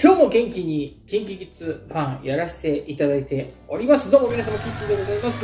今日も元気に KinKiKids ファンやらせていただいております。どうも皆様、キッチンでございます。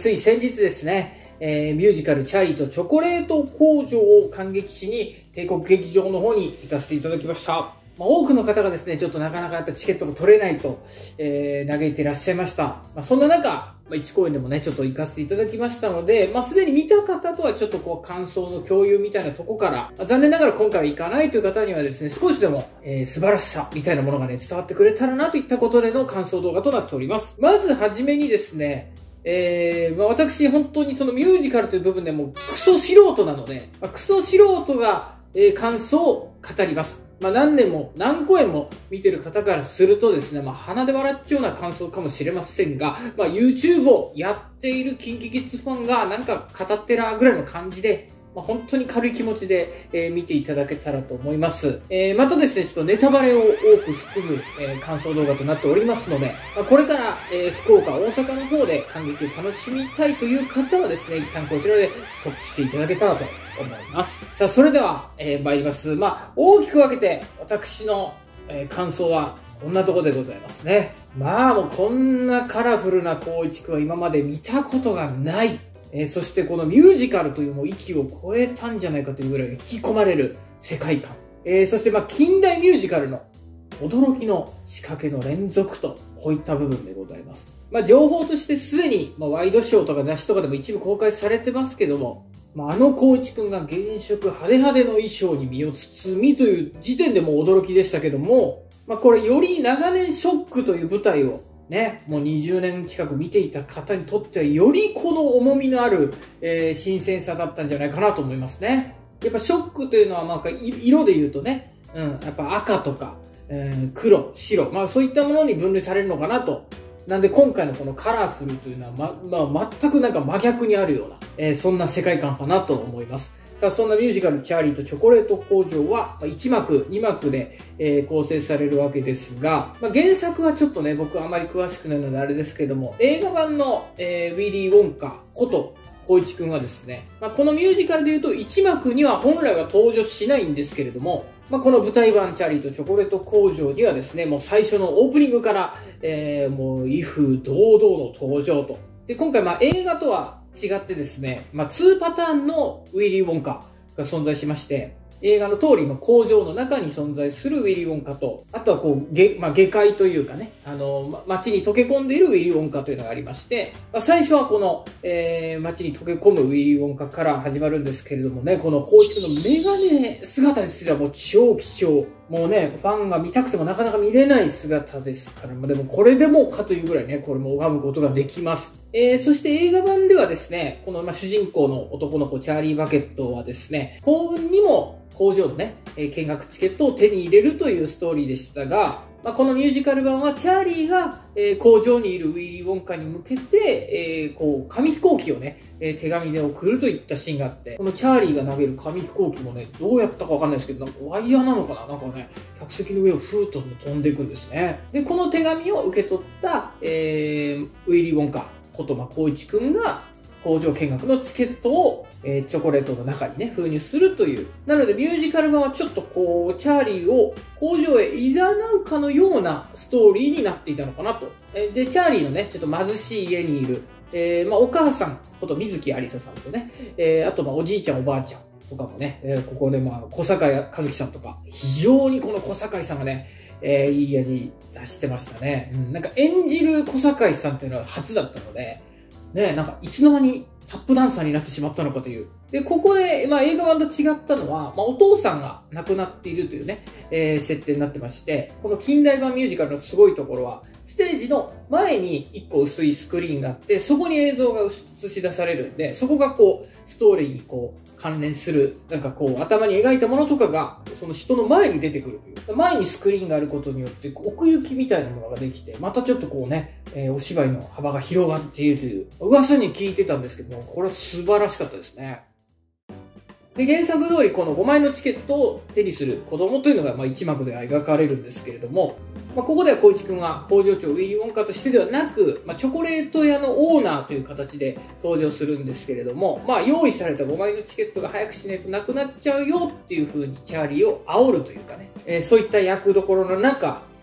つい先日ですね、ミュージカルチャーリーとチョコレート工場を感激しに帝国劇場の方に行かせていただきました。多くの方がですね、ちょっとなかなかやっぱチケットが取れないと、嘆いていらっしゃいました。そんな中、1公演でもね、ちょっと行かせていただきましたので、すでに見た方とはちょっと感想の共有みたいなとこから、残念ながら今回は行かないという方にはですね、少しでも、素晴らしさみたいなものがね、伝わってくれたらなといったことでの感想動画となっております。まずはじめにですね、私本当にそのミュージカルという部分でもクソ素人なので、クソ素人が、感想を語ります。何年も何公演も見てる方からするとですね、鼻で笑っちゃうような感想かもしれませんが、YouTube をやっている KinKiKids ファンがなんか語ってらぐらいの感じで、本当に軽い気持ちで、見ていただけたらと思います。またですね、ちょっとネタバレを多く含む、感想動画となっておりますので、これから、福岡、大阪の方で感激を楽しみたいという方はですね、一旦こちらでストップしていただけたらと思います。さあ、それでは、参ります。大きく分けて、私の、感想は、こんなところでございますね。もうこんなカラフルな光一くんは今まで見たことがない。そしてこのミュージカルというもう域を超えたんじゃないかというぐらい引き込まれる世界観。そして近代ミュージカルの驚きの仕掛けの連続と、こういった部分でございます。情報としてすでに、ワイドショーとか雑誌とかでも一部公開されてますけども、光一くんが原色派手派手の衣装に身を包みという時点でもう驚きでしたけども、これより長年ショックという舞台をね、もう20年近く見ていた方にとってはよりこの重みのある、新鮮さだったんじゃないかなと思いますね。やっぱショックというのは色で言うとね、やっぱ赤とか、黒、白、そういったものに分類されるのかなと。なんで今回のこのカラフルというのは全くなんか真逆にあるような、そんな世界観かなと思います。さあ、そんなミュージカルチャーリーとチョコレート工場は1幕、2幕で、構成されるわけですが、原作はちょっとね、僕はあまり詳しくないのであれですけども、映画版の、ウィリー・ウォンカこと光一くんはですね、このミュージカルで言うと1幕には本来は登場しないんですけれども、この舞台版チャーリーとチョコレート工場にはですね、もう最初のオープニングから、もう威風堂々の登場と。で、今回映画とは違ってですね、2パターンのウィリー・ウォンカが存在しまして、映画の通り工場の中に存在するウィリー・ウォンカと、あとは下界というかね、街に溶け込んでいるウィリー・ウォンカというのがありまして、最初はこの、街に溶け込むウィリー・ウォンカから始まるんですけれどもね、この光一のメガネ姿ですらもう超貴重。もうね、ファンが見たくてもなかなか見れない姿ですから、でもこれでもかというぐらいね、これも拝むことができます。そして映画版ではですね、この主人公の男の子チャーリー・バケットはですね、幸運にも工場のね、見学チケットを手に入れるというストーリーでしたが、このミュージカル版はチャーリーが、工場にいるウィリー・ウォンカに向けて、紙飛行機をね、手紙で送るといったシーンがあって、このチャーリーが投げる紙飛行機もね、どうやったかわかんないですけど、ワイヤーなのかななんかね、客席の上をふーっと飛んでいくんですね。で、この手紙を受け取った、ウィリー・ウォンカこと光一くんが、工場見学のチケットを、チョコレートの中にね、封入するという。なのでミュージカル版はちょっとチャーリーを工場へ誘うかのようなストーリーになっていたのかなと。で、チャーリーのね、ちょっと貧しい家にいる、お母さんこと水木有沙さんとね、あとおじいちゃんおばあちゃんとかもね、ここで小堺一樹さんとか、非常にこの小堺さんがね、いい味出してましたね。なんか演じる小堺さんっていうのは初だったので、ね、なんかいつの間にタップダンサーになってしまったのかという。で、ここで、映画版と違ったのは、お父さんが亡くなっているというね、設定になってまして、この近代版ミュージカルのすごいところは、ステージの前に一個薄いスクリーンがあって、そこに映像が映し出されるんで、そこがストーリーに関連する、なんか頭に描いたものとかが、その人の前に出てくるという。前にスクリーンがあることによって、奥行きみたいなものができて、またちょっとお芝居の幅が広がっているという、噂に聞いてたんですけども、これは素晴らしかったですね。で、原作通りこの5枚のチケットを手にする子供というのが1幕では描かれるんですけれども、ここでは光一くんは工場長ウィリー・ウォンカとしてではなく、チョコレート屋のオーナーという形で登場するんですけれども、用意された5枚のチケットが早くしないとなくなっちゃうよっていう風にチャーリーを煽るというかね、そういった役どころの中、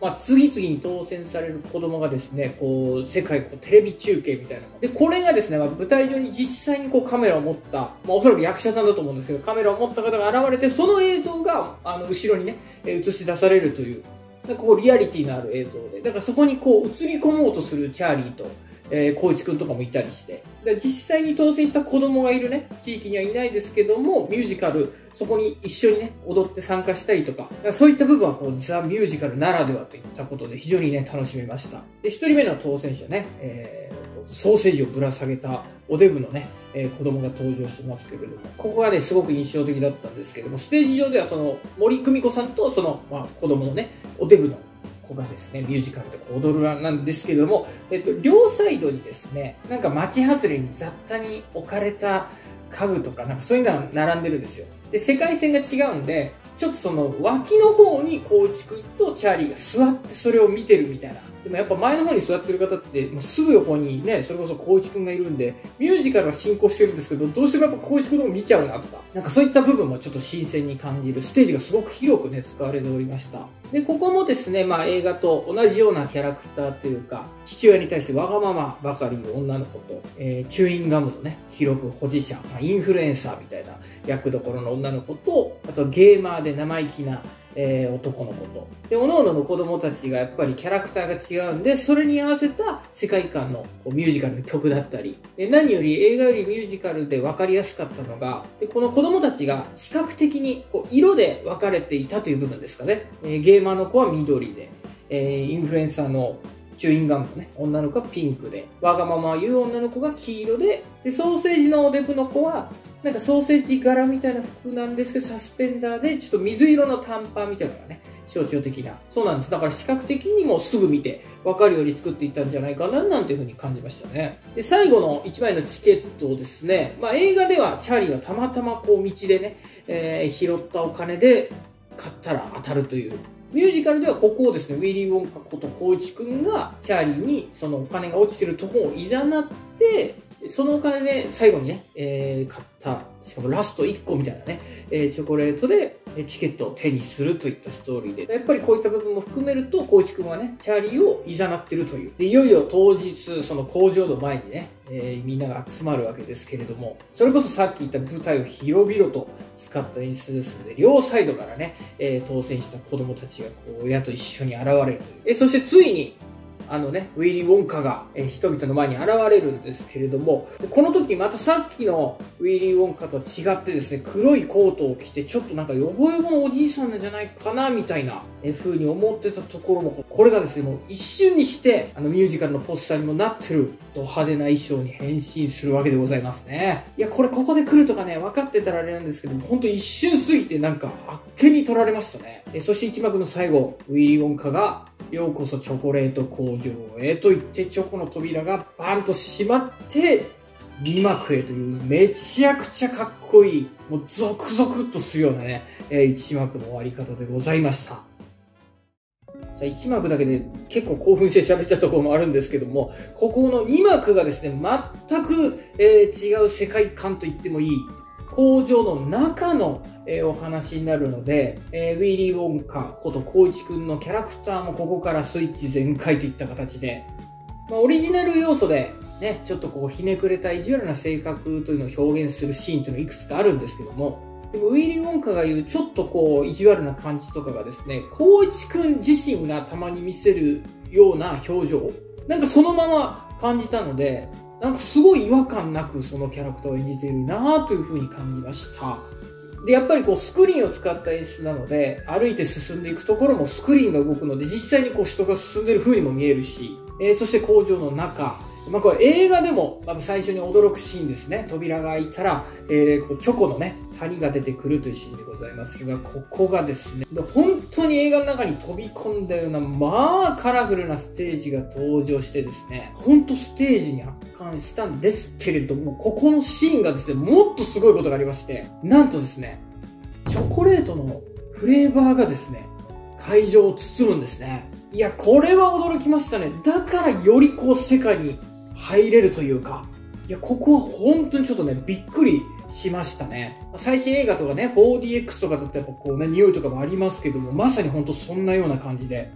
次々に当選される子供がですね、世界テレビ中継みたいなの。で、これがですね、舞台上に実際にカメラを持った、おそらく役者さんだと思うんですけど、カメラを持った方が現れて、その映像が、後ろにね、映し出されるという、リアリティのある映像で、だからそこに映り込もうとするチャーリーと、光一くんとかもいたりして、実際に当選した子供がいるね、地域にはいないですけども、ミュージカル、そこに一緒にね、踊って参加したりとか、そういった部分はザ・ミュージカルならではといったことで非常にね、楽しめました。で、一人目の当選者ね、ソーセージをぶら下げたおデブのね、子供が登場しますけれども、ここがね、すごく印象的だったんですけれども、ステージ上では森久美子さんと子供のね、おデブの子がですね、ミュージカルで踊るなんですけれども、両サイドにですね、街外れに雑多に置かれた家具とか、そういうのが並んでるんですよ。で、世界線が違うんで、ちょっと脇の方に光一くんとチャーリーが座ってそれを見てるみたいな。でもやっぱ前の方に座ってる方って、すぐ横にね、それこそ光一くんがいるんで、ミュージカルは進行してるんですけど、どうしてもやっぱ光一くんの方見ちゃうなとか、そういった部分もちょっと新鮮に感じる、ステージがすごく広くね、使われておりました。で、ここもですね、映画と同じようなキャラクターというか、父親に対してわがままばかりの女の子と、チューインガムのね、広く保持者、インフルエンサーみたいな役どころの女の子と、あとゲーマーで生意気な、男の子と。で、各々の子供たちがやっぱりキャラクターが違うんで、それに合わせた世界観のミュージカルの曲だったり、で何より映画よりミュージカルで分かりやすかったのが、でこの子供たちが視覚的に色で分かれていたという部分ですかね。ゲーマーの子は緑で、インフルエンサーのチューインガムのね、女の子はピンクで、わがまま言う女の子が黄色で、ソーセージのおデブの子は、ソーセージ柄みたいな服なんですけど、サスペンダーで、ちょっと水色の短パンみたいなのがね、象徴的な。そうなんです。だから視覚的にもすぐ見て分かるように作っていったんじゃないかな、なんていうふうに感じましたね。で、最後の1枚のチケットをですね、映画ではチャーリーはたまたま道でね、拾ったお金で買ったら当たるという。ミュージカルではここをですね、ウィリー・ウォンカこと光一くんがチャーリーにそのお金が落ちてるところをいざなって、そのお金で最後にね、買った、しかもラスト1個みたいなね、チョコレートでチケットを手にするといったストーリーで、やっぱりこういった部分も含めると、光一くんはね、チャーリーをいざなってるという。で、いよいよ当日、その工場の前にね、みんなが集まるわけですけれども、それこそさっき言った舞台を広々と使った演出ですので、両サイドからね、当選した子供たちが親と一緒に現れるという。そしてついに、ウィリー・ウォンカが、人々の前に現れるんですけれども、この時またさっきのウィリー・ウォンカとは違ってですね、黒いコートを着てちょっとヨボヨボのおじいさんなんじゃないかなみたいな風に思ってたところも、これがですね、もう一瞬にしてミュージカルのポスターにもなってるド派手な衣装に変身するわけでございますね。いや、ここで来るとかね、分かってたらあれなんですけども、ほんと一瞬過ぎてあっけに取られましたね。そして一幕の最後、ウィリー・ウォンカがようこそチョコレート工場へと言ってチョコの扉がバンと閉まって2幕へというめちゃくちゃかっこいい、もうゾクゾクっとするようなね、1幕の終わり方でございました。さあ1幕だけで結構興奮して喋ったところもあるんですけども、ここの2幕がですね、全く、違う世界観と言ってもいい工場の中のお話になるので、ウィリー・ウォンカこと光一くんのキャラクターもここからスイッチ全開といった形で、オリジナル要素でね、ちょっとひねくれた意地悪な性格というのを表現するシーンというのがいくつかあるんですけども、でもウィリー・ウォンカが言うちょっと意地悪な感じとかがですね、光一くん自身がたまに見せるような表情、そのまま感じたので、すごい違和感なくそのキャラクターを演じているなぁという風に感じました。で、やっぱりスクリーンを使った演出なので、歩いて進んでいくところもスクリーンが動くので、実際に人が進んでる風にも見えるし、そして工場の中、これ映画でも最初に驚くシーンですね。扉が開いたら、チョコのね、谷が出てくるというシーンでございますが、ここがですね、本当に映画の中に飛び込んだような、カラフルなステージが登場してですね、本当ステージに圧巻したんですけれども、ここのシーンがですね、もっとすごいことがありまして、なんとですね、チョコレートのフレーバーがですね、会場を包むんですね。いや、これは驚きましたね。だからより世界に入れるというか、いや、ここは本当にちょっとね、びっくりしましたね。最新映画とかね、4DX とかだとやっぱ匂いとかもありますけども、まさに本当そんなような感じで、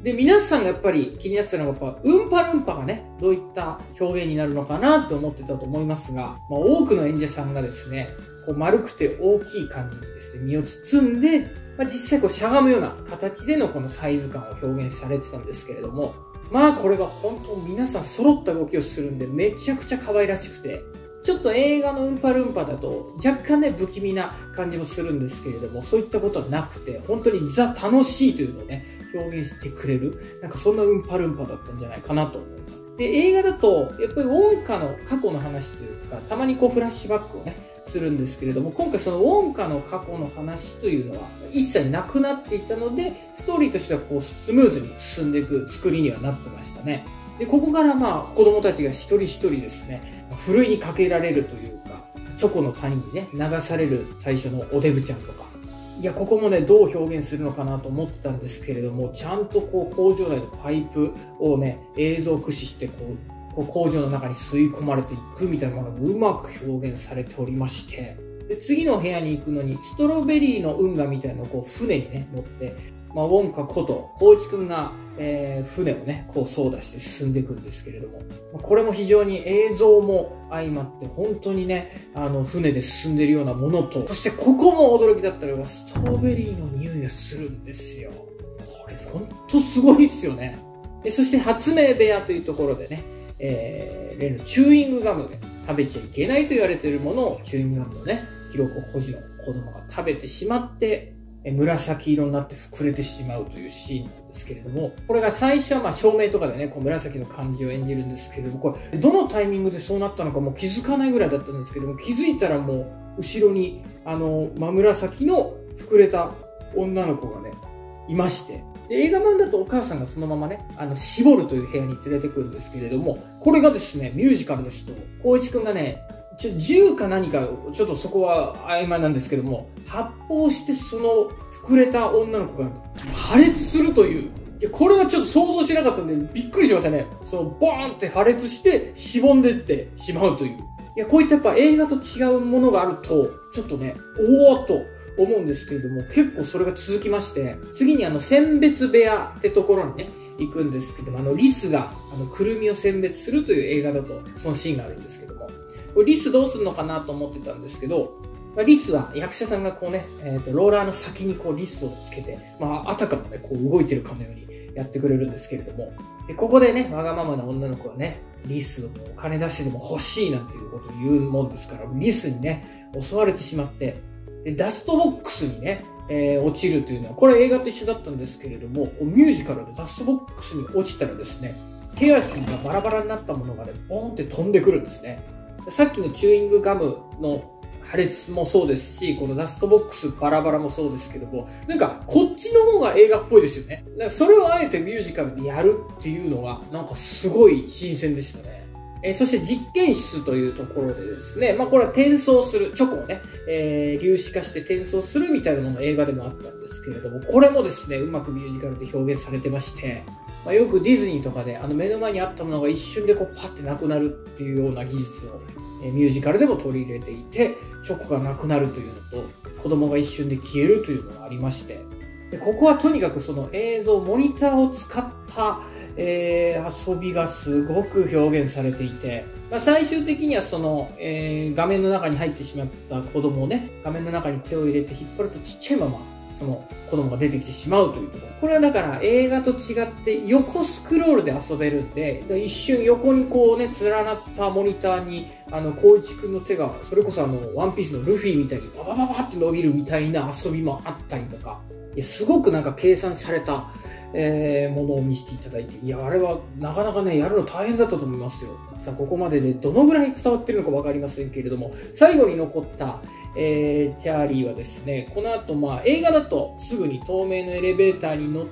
で、皆さんがやっぱり気になってたのが、やっぱ、うんぱるんぱがね、どういった表現になるのかなって思ってたと思いますが、多くの演者さんがですね、こう丸くて大きい感じにですね、身を包んで、実際こうしゃがむような形でのこのサイズ感を表現されてたんですけれども、これが本当皆さん揃った動きをするんで、めちゃくちゃ可愛らしくて、ちょっと映画のうんぱるんぱだと若干ね、不気味な感じもするんですけれども、そういったことはなくて、本当にザ楽しいというのをね、表現してくれる、なんかそんなうんぱるんぱだったんじゃないかなと思います。で、映画だと、やっぱりウォンカの過去の話というか、たまにこうフラッシュバックをね、するんですけれども、今回そのウォンカの過去の話というのは一切なくなっていたので、ストーリーとしてはこうスムーズに進んでいく作りにはなってましたね。で、ここから子供たちが一人一人ですね、ふるいにかけられるというか、チョコの谷にね、流される最初のおデブちゃんとか、いや、ここもね、どう表現するのかなと思ってたんですけれども、ちゃんとこう工場内のパイプをね、映像を駆使してこう工場の中に吸い込まれていくみたいなものがうまく表現されておりまして、で、次の部屋に行くのに、ストロベリーの運河みたいなのをこう船にね、乗って、ウォンカこと光一くんが、船をね、こう操舵して進んでいくんですけれども、これも非常に映像も相まって、本当にね、船で進んでいるようなものと、そしてここも驚きだったのが、ストロベリーの匂いがするんですよ。これ本当すごいですよね。そして発明部屋というところでね、例のチューイングガムで食べちゃいけないと言われているものをチューイングガムのね、記録保持の子供が食べてしまって、紫色になって膨れてしまうというシーンなんですけれども、これが最初は照明とかでね、こう紫の感じを演じるんですけれども、これ、どのタイミングでそうなったのかもう気づかないぐらいだったんですけども、気づいたらもう、後ろに、真紫の膨れた女の子がね、いまして、で、映画版だとお母さんがそのままね、絞るという部屋に連れてくるんですけれども、これがですね、ミュージカルですと、光一くんがね、銃か何か、ちょっとそこは曖昧なんですけども、発砲してその膨れた女の子が破裂するという。いや、これはちょっと想像しなかったんで、びっくりしましたね。その、ボーンって破裂して、しぼんでってしまうという。いや、こういったやっぱ映画と違うものがあると、ちょっとね、おーっと思うんですけれども、結構それが続きまして、次に選別部屋ってところにね、行くんですけども、リスが、くるみを選別するという映画だと、そのシーンがあるんですけども、これリスどうするのかなと思ってたんですけど、リスは役者さんがこうね、ローラーの先にこうリスをつけて、あたかもね、こう動いてるかのようにやってくれるんですけれども、でここでね、わがままな女の子はね、リスをお金出してでも欲しいなんていうことを言うもんですから、リスにね、襲われてしまって、でダストボックスにね、落ちるというのは、これ映画と一緒だったんですけれども、ミュージカルでダストボックスに落ちたらですね、手足がバラバラになったものがね、ボーンって飛んでくるんですね。さっきのチューイングガムの破裂もそうですし、このダストボックスバラバラもそうですけども、なんかこっちの方が映画っぽいですよね。だからそれをあえてミュージカルでやるっていうのが、なんかすごい新鮮でしたね。そして実験室というところでですね、これは転送する、チョコをね、粒子化して転送するみたいなもの映画でもあったんですけれども、これもですね、うまくミュージカルで表現されてまして、よくディズニーとかで目の前にあったものが一瞬でこうパッてなくなるっていうような技術をミュージカルでも取り入れていて、チョコがなくなるというのと、子供が一瞬で消えるというのがありまして、でここはとにかくその映像、モニターを使った、遊びがすごく表現されていて、最終的にはその、画面の中に入ってしまった子供をね、画面の中に手を入れて引っ張るとちっちゃいまま、その子供が出てきてしまうというところ。これはだから映画と違って横スクロールで遊べるんで、一瞬横にこうね、連なったモニターに、光一くんの手が、それこそワンピースのルフィみたいにババババって伸びるみたいな遊びもあったりとか、すごくなんか計算された、ものを見せていただいて、いや、あれはなかなかね、やるの大変だったと思いますよ。さあ、ここまででどのぐらい伝わってるのかわかりませんけれども、最後に残った、チャーリーはですね、この後映画だとすぐに透明のエレベーターに乗って、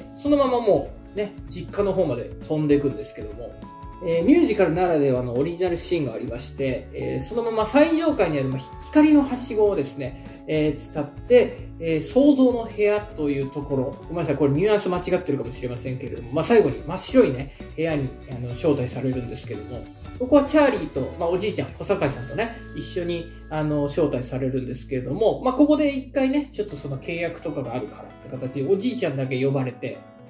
そのままもうね、実家の方まで飛んでいくんですけども、ミュージカルならではのオリジナルシーンがありまして、そのまま最上階にある光のはしごをですね、伝って、創造の部屋というところ、ごめんなさい、これニュアンス間違ってるかもしれませんけれども、最後に真っ白いね、部屋に招待されるんですけども、ここはチャーリーと、おじいちゃん、小堺さんとね、一緒に、招待されるんですけれども、ここで一回ね、ちょっとその契約とかがあるからって形で、おじいちゃんだけ呼ばれて、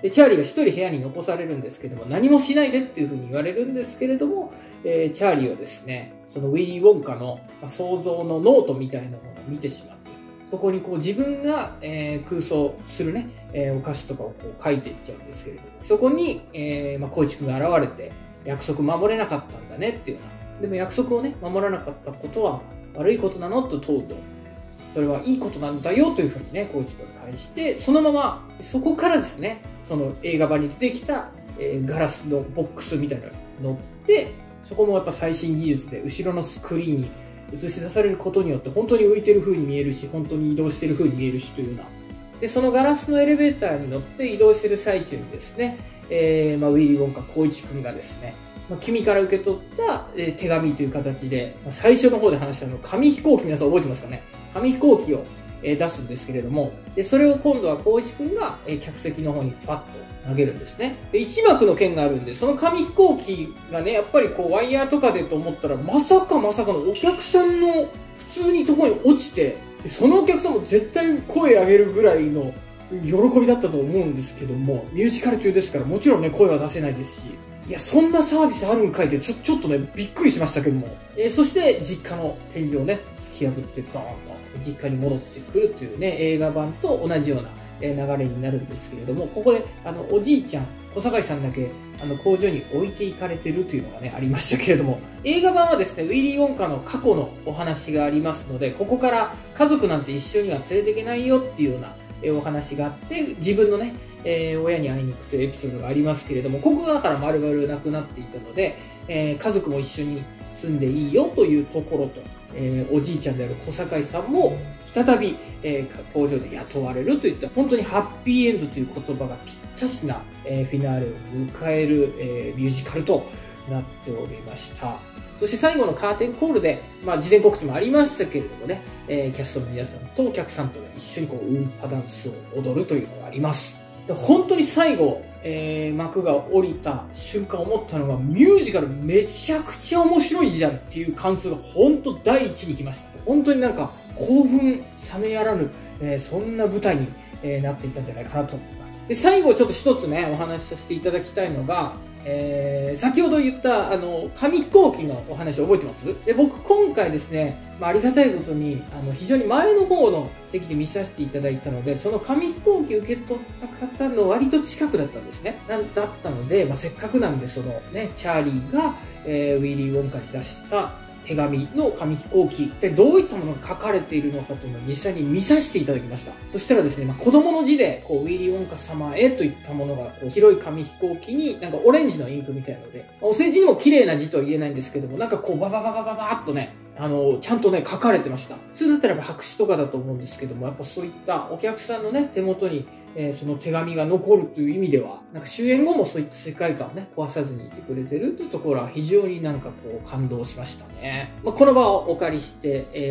で、チャーリーが一人部屋に残されるんですけども、何もしないでっていうふうに言われるんですけれども、チャーリーはですね、そのウィリー・ウォンカの想像のノートみたいなものを見てしまって、そこにこう自分が、空想するね、お菓子とかをこう書いていっちゃうんですけれども、そこに、光一くんが現れて、約束守れなかったんだねっていうような。でも約束をね、守らなかったことは悪いことなのと問うと、それはいいことなんだよというふうにね、光一くんが返して、そのまま、そこからですね、その映画版に出てきた、ガラスのボックスみたいなのに乗って、そこもやっぱ最新技術で後ろのスクリーンに映し出されることによって本当に浮いてる風に見えるし、本当に移動してる風に見えるしというような。で、そのガラスのエレベーターに乗って移動してる最中にですね、ウィリー・ウォンカ光一くんがですね、君から受け取った、手紙という形で、最初の方で話したの紙飛行機、皆さん覚えてますかね？紙飛行機を出すんですけれども、で、それを今度は光一くんが客席の方にファッと投げるんですね。で、一幕の剣があるんで、その紙飛行機がね、やっぱりこうワイヤーとかでと思ったら、まさかのお客さんの普通にところに落ちて、そのお客さんも絶対声上げるぐらいの喜びだったと思うんですけども、ミュージカル中ですからもちろんね、声は出せないですし、いや、そんなサービスあるんかいってちょっとね、びっくりしましたけども。そして、実家の天井をね、突き破ってドーンと実家に戻ってくるというね、映画版と同じような流れになるんですけれども、ここで、おじいちゃん、小堺さんだけ、工場に置いていかれてるというのがね、ありましたけれども、映画版はですね、ウィリー・ウォンカの過去のお話がありますので、ここから家族なんて一緒には連れていけないよっていうようなお話があって、自分のね、親に会いに行くというエピソードがありますけれども、ここがだから丸々なくなっていたので、家族も一緒に住んでいいよというところと、おじいちゃんである小堺さんも再び、工場で雇われるといった本当にハッピーエンドという言葉がぴったしな、フィナーレを迎える、ミュージカルとなっておりました。そして最後のカーテンコールで、事前告知もありましたけれどもね、キャストの皆さんとお客さんと一緒にこうウンパダンスを踊るというのがあります。で本当に最後、幕が降りた瞬間思ったのが、ミュージカルめちゃくちゃ面白いじゃんっていう感想が本当第一に来ました。本当になんか興奮冷めやらぬ、そんな舞台に、なっていったんじゃないかなと思います。で、最後ちょっと一つね、お話しさせていただきたいのが、先ほど言った紙飛行機のお話覚えてます？で、僕今回ですね、ありがたいことに非常に前の方の席で見させていただいたので、その紙飛行機受け取った方の割と近くだったんですね。だったので、せっかくなんでそのね、チャーリーが、ウィリー・ウォンカに出した手紙の紙飛行機ってどういったものが書かれているのかというのを実際に見させていただきました。そしたらですね、子供の字でウィリー・ウォンカ様へといったものが白い紙飛行機になんかオレンジのインクみたいなので、お世辞にも綺麗な字とは言えないんですけども、なんかババババババーっとね、ちゃんとね、書かれてました。普通だったら白紙とかだと思うんですけども、やっぱそういったお客さんのね、手元にその手紙が残るという意味では、なんか終演後もそういった世界観をね、壊さずにいてくれてるというところは非常になんか感動しましたね。この場をお借りして、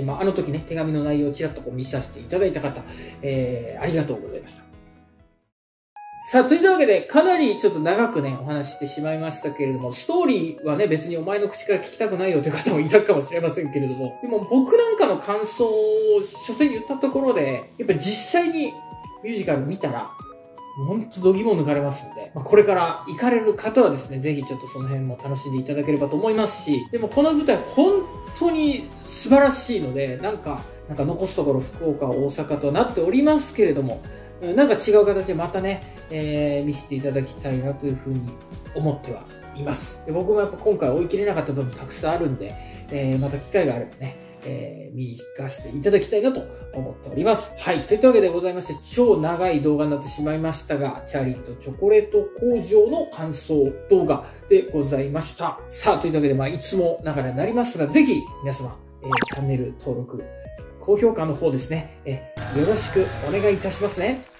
あの時ね、手紙の内容をちらっと見させていただいた方、ありがとうございました。さあ、というわけで、かなりちょっと長くね、お話してしまいましたけれども、ストーリーはね、別にお前の口から聞きたくないよという方もいたかもしれませんけれども、でも僕なんかの感想を所詮言ったところで、やっぱ実際にミュージカル見たら、ほんと度肝抜かれますんで、これから行かれる方はですね、ぜひちょっとその辺も楽しんでいただければと思いますし、でもこの舞台本当に素晴らしいので、なんか残すところ福岡、大阪となっておりますけれども、なんか違う形でまたね、見せていただきたいなというふうに思ってはいます。で僕もやっぱ今回追い切れなかった部分たくさんあるんで、また機会があればね、見に行かせていただきたいなと思っております。はい。といったわけでございまして、超長い動画になってしまいましたが、チャーリーとチョコレート工場の感想動画でございました。さあ、というわけで、いつもながらになりますが、ぜひ皆様、チャンネル登録、高評価の方ですね、よろしくお願いいたしますね。